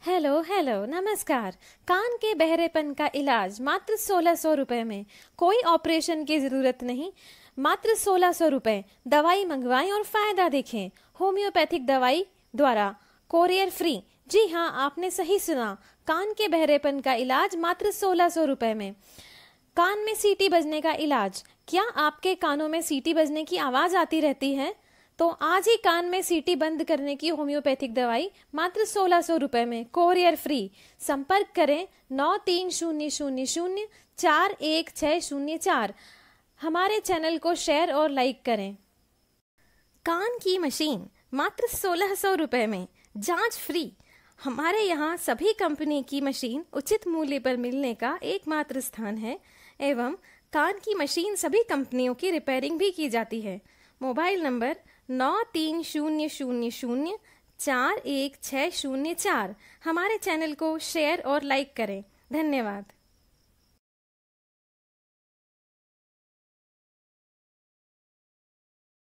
Hello hello नमस्कार। कान के बहरेपन का इलाज मात्र 1600 रुपए में। कोई ऑपरेशन की जरूरत नहीं, मात्र 1600 रुपए। दवाई मंगवाएं और फायदा देखें। होम्योपैथिक दवाई द्वारा कोरियर फ्री। जी हाँ, आपने सही सुना। कान के बहरेपन का इलाज मात्र 1600 रुपए में। कान में सीटी बजने का इलाज। क्या आपके कानों में सीटी बजने की आवाज आती रहती है? तो आज ही कान में सीटी बंद करने की होम्योपैथिक दवाई मात्र 1600 रुपए में, कोरियर फ्री। संपर्क करें 9300041604। हमारे चैनल को शेयर और लाइक करें। कान की मशीन मात्र 1600 रुपए में, जांच फ्री। हमारे यहाँ सभी कंपनी की मशीन उचित मूल्य पर मिलने का एकमात्र स्थान है एवं कान की मशीन सभी कंपनियों की रिपेयरिंग भी की जाती है। Mobile number 9300041604। हमारे चैनल को शेयर और लाइक करें। धन्यवाद।